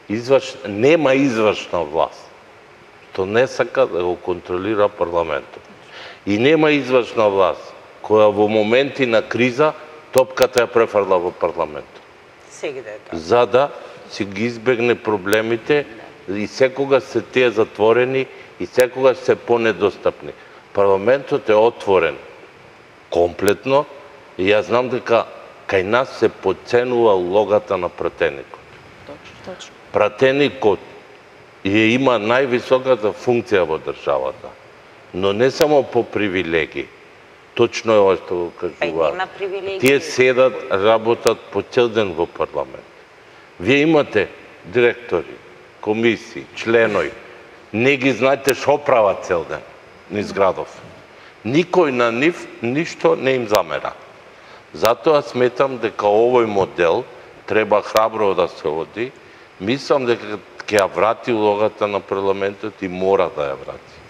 нема извршна власт, што не сака да го контролира парламентот. И нема извршна власт, која во моменти на криза топката ја префрла во парламентот. За да си ги избегне проблемите и секогаш се тие затворени и секогаш се понедостапни. Парламентот е отворен комплетно и јас знам дека кај нас се потценува улогата на пратеникот. Пратеникот има највисоката функција во државата, но не само по привилегии. Точно е ова што го кажуваат. Тие седат, работат по цел ден во парламент. Вие имате директори, комисии, членови, не ги знаете што прават цел ден низ градов. Никој на нив ништо не им замера. Затоа сметам дека овој модел треба храбро да се оди. Мислам дека ќе ја врати улогата на парламентот и мора да ја врати.